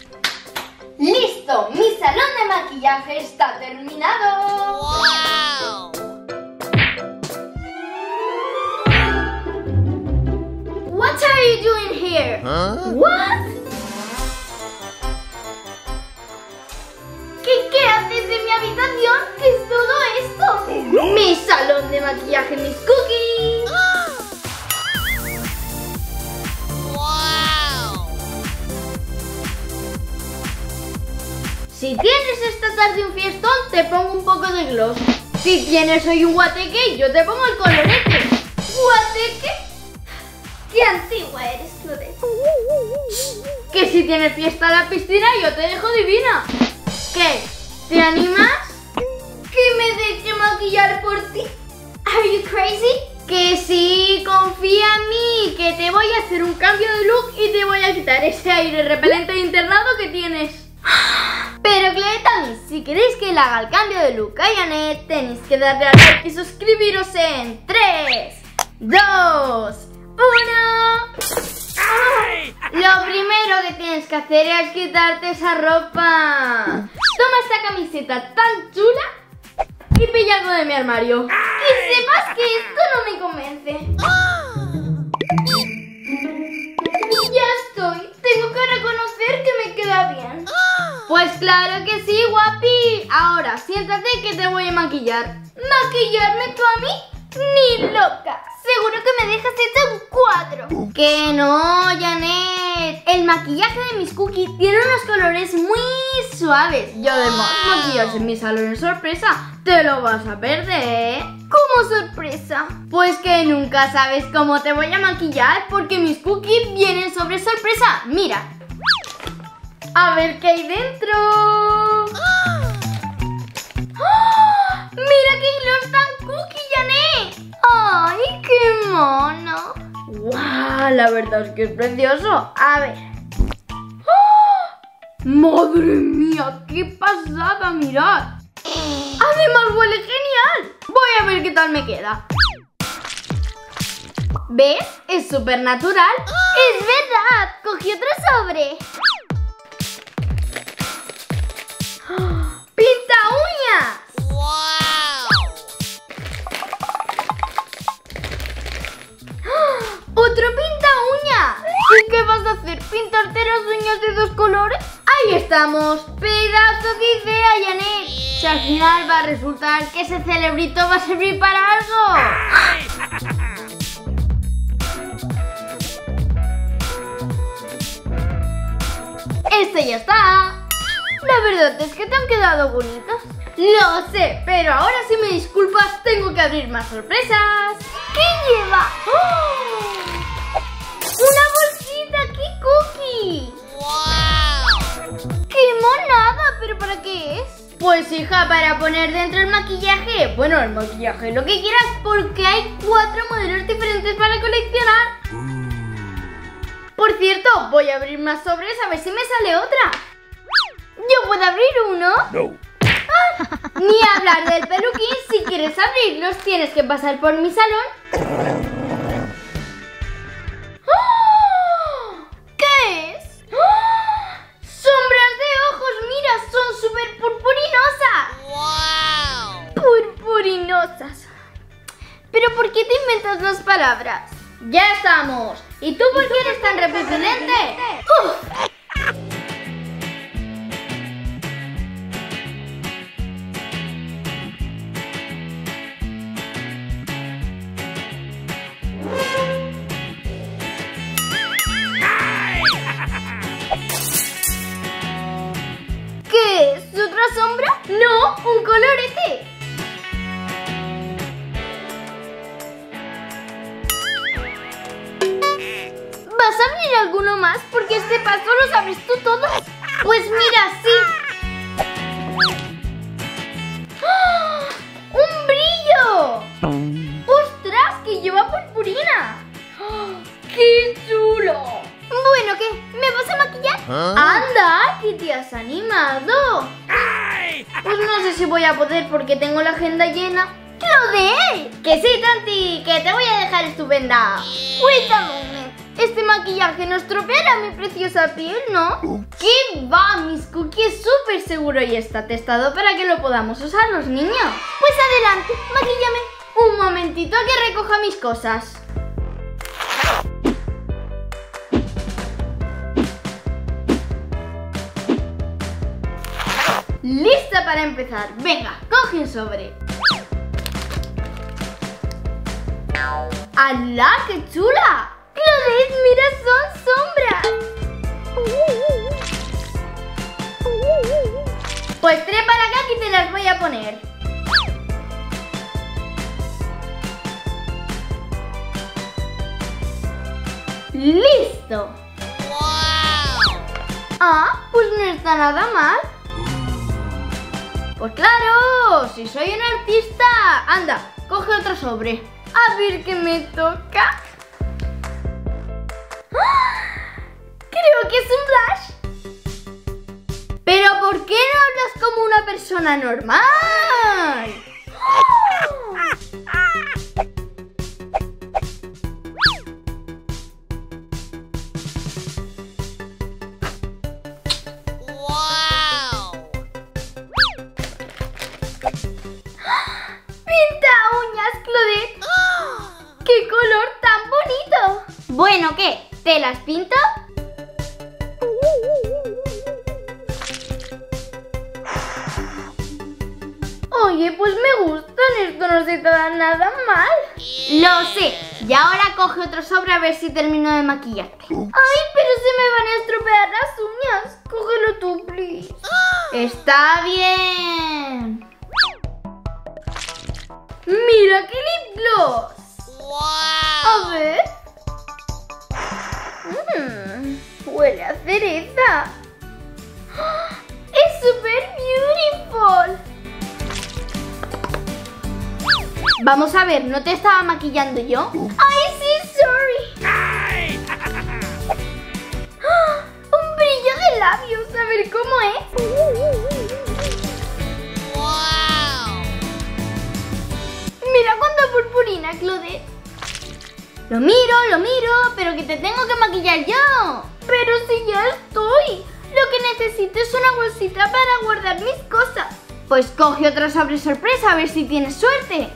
¡Listo! ¡Mi salón de maquillaje está terminado! ¡Wow! What are you doing here? ¿Ah? What? ¿Qué haces en mi habitación? ¿Qué es todo esto? Oh, no. Mi salón de maquillaje, mis cookies. ¡Wow! Si tienes esta tarde un fiestón, te pongo un poco de gloss. Si tienes hoy un guateque, yo te pongo el colorete. ¿Guateque? ¡Qué antigua eres, Claudette! Que si tienes fiesta en la piscina, yo te dejo divina. ¿Qué? ¿Te animas? ¿Que me deje maquillar por ti? ¿Are you crazy? Que sí, confía en mí, que te voy a hacer un cambio de look y te voy a quitar ese aire repelente de internado que tienes. Pero Claudette, también, si queréis que le haga el cambio de look a Janet, tenéis que darle al like y suscribiros en 3, 2, 1... Lo primero que tienes que hacer es quitarte esa ropa. Toma esta camiseta tan chula y pilla algo de mi armario. Que sepas que esto no me convence. Ya estoy. Tengo que reconocer que me queda bien. Pues claro que sí, guapi. Ahora siéntate que te voy a maquillar. ¿Maquillarme tú a mí? ¡Ni loca! Seguro que me dejas hecha un cuadro. ¡Que no, Janet! El maquillaje de mis cookies tiene unos colores muy suaves. Y además, maquillarse en mi salón es sorpresa. Te lo vas a perder. ¿Cómo sorpresa? Pues que nunca sabes cómo te voy a maquillar porque mis cookies vienen sobre sorpresa. Mira. A ver qué hay dentro. ¡Oh! ¡Mira qué gloss tan cookie, Janet! ¡Ay, qué mono! ¡Guau! La verdad es que es precioso. A ver. ¡Oh! ¡Madre mía! ¡Qué pasada! ¡Mirad! Además huele genial. Voy a ver qué tal me queda. ¿Ves? Es súper natural. ¡Es verdad! Cogí otro sobre. ¡Pinta uñas! ¡Otro pinta uña! ¿Y qué vas a hacer? ¿Pintarte las uñas de dos colores? ¡Ahí estamos! ¡Pedazo de idea, Janet! Si al final va a resultar que ese celebrito va a servir para algo. ¡Este ya está! La verdad es que te han quedado bonitas. Lo sé, pero ahora si me disculpas tengo que abrir más sorpresas. ¿Qué lleva? ¡Oh! ¡Una bolsita! ¡Qué cookie! ¡Wow! ¡Qué monada! ¿Pero para qué es? Pues hija, para poner dentro el maquillaje. Bueno, el maquillaje, lo que quieras, porque hay 4 modelos diferentes para coleccionar. Por cierto, voy a abrir más sobres a ver si me sale otra. ¿Yo puedo abrir uno? No. Ni hablar del peluquín. Si quieres abrirlos tienes que pasar por mi salón. ¡Oh! ¿Qué es? ¡Oh! ¡Sombras de ojos! ¡Mira! ¡Son súper purpurinosas! ¡Wow! Purpurinosas. ¿Pero por qué te inventas las palabras? ¡Ya estamos! ¿Y tú por qué eres tan repelente? ¡Uf! ¿Qué es? ¿Otra sombra? No, un colorete. ¿Vas a abrir alguno más? Porque este paso lo sabes tú todo. Pues mira, sí. ¡Oh! ¡Un brillo! ¡Ostras! ¡Que lleva purpurina! ¡Oh! ¡Qué chulo! Bueno, ¿qué? ¿Me vas a maquillar? ¡Anda! ¿Que te has animado? Pues no sé si voy a poder porque tengo la agenda llena. ¡Claudette! Que sí, Tanti, que te voy a dejar estupenda. Wait a moment. Este maquillaje no estropeará mi preciosa piel, ¿no? ¿Qué va? Mis cookies súper seguro y está testado para que lo podamos usar los niños. Pues adelante, maquíllame. Un momentito que recoja mis cosas. ¡Lista para empezar! Venga, coge un sobre. ¡Hala, qué chula! ¡Claudette, mira, son sombras! Pues trépala acá que te las voy a poner. ¡Listo! Wow. Ah, pues no está nada mal. Pues claro, si soy un artista. Anda, coge otro sobre. A ver qué me toca. ¡Ah! Creo que es un blush. Pero ¿por qué no hablas como una persona normal? ¡Ah! Wow. ¡Pinta uñas, Claudette! ¡Qué color tan bonito! Bueno, ¿qué? ¿Te las pinto? Oye, pues me gustan, esto no se te da nada mal. Lo sé, y ahora coge otro sobre a ver si termino de maquillarte. Ay, pero se me van a estropear las uñas. Cógelo tú, please. Está bien. ¡Mira qué lip gloss! A Wow. ver. Huele a cereza. ¡Ah! ¡Es súper beautiful! Vamos a ver, ¿no te estaba maquillando yo? ¡Ay, sí, sorry! ¡Ah! ¡Un brillo de labios! A ver cómo es. Wow. Mira cuánta purpurina, Claudette. Lo miro, pero que te tengo que maquillar yo. Pero si ya estoy. Lo que necesito es una bolsita para guardar mis cosas. Pues coge otro sobre sorpresa a ver si tienes suerte.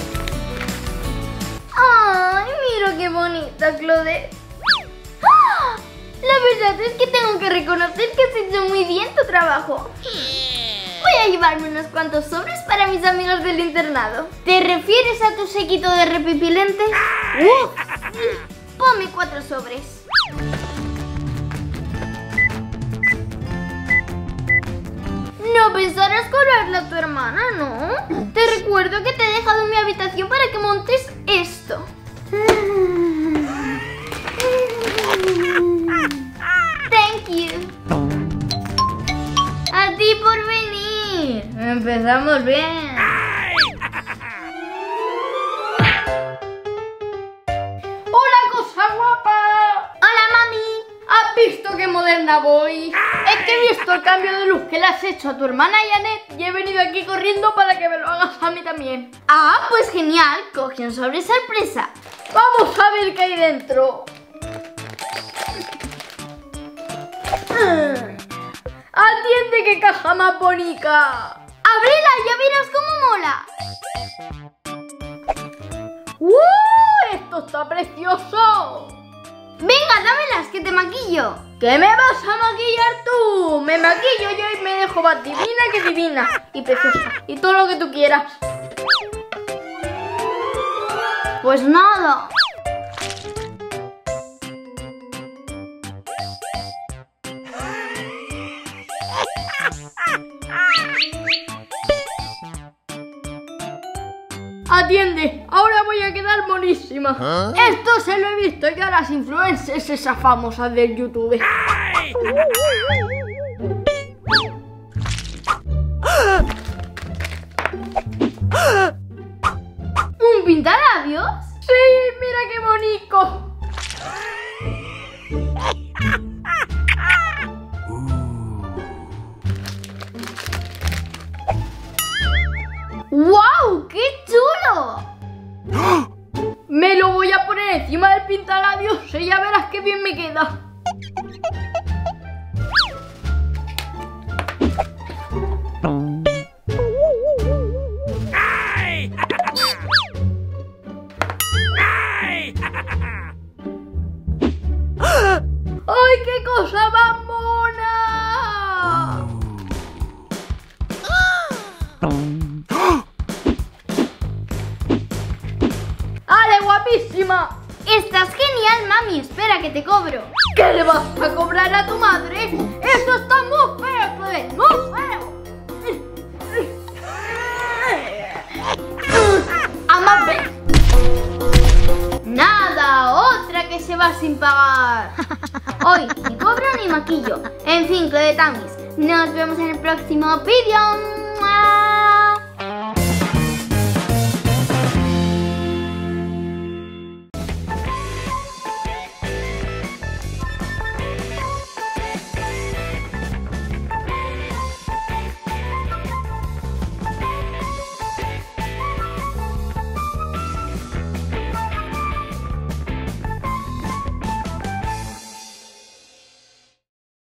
¡Ay, mira qué bonita, Claudette! ¡Ah! La verdad es que tengo que reconocer que has hecho muy bien tu trabajo. Voy a llevarme unos cuantos sobres para mis amigos del internado. ¿Te refieres a tu séquito de repipilentes? Ponme 4 sobres. No pensarás cobrarle a tu hermana, ¿no? Te recuerdo que te he dejado en mi habitación para que montes esto. Thank you. A ti por venir. Empezamos bien. ¡Hola, cosa guapa! ¡Hola, mami! ¿Has visto qué moderna voy? Es que he visto el cambio de luz que le has hecho a tu hermana Janet y he venido aquí corriendo para que me lo hagas a mí también. Ah, pues genial. Coge un sobre sorpresa. Vamos a ver qué hay dentro. ¡Atiende, qué caja más bonita! ¡Ábrela! ¡Ya verás cómo mola! ¡Esto está precioso! ¡Venga, dámelas, que te maquillo! ¿Qué me vas a maquillar tú? Me maquillo yo y me dejo más divina que divina. Y preciosa. Y todo lo que tú quieras. Pues nada. Atiende, ahora voy a quedar monísima. Esto se lo he visto yo a las influencers esas famosas del YouTube. ¿Un pintalabios? Sí, mira qué bonito. ¡Wow! ¡Qué chulo! Me lo voy a poner encima del pintalabios y ya verás ¡Ay, qué cosa más mona! ¡Ale, guapísima! Estás genial, mami. Espera que te cobro. ¿Qué le vas a cobrar a tu madre? ¡Esto está muy feo, plebe! ¡Muy feo! ¡Ama, ve! Nada, otra que se va sin pagar. Hoy ni cobro ni maquillo. En fin, Clodetamis, nos vemos en el próximo vídeo.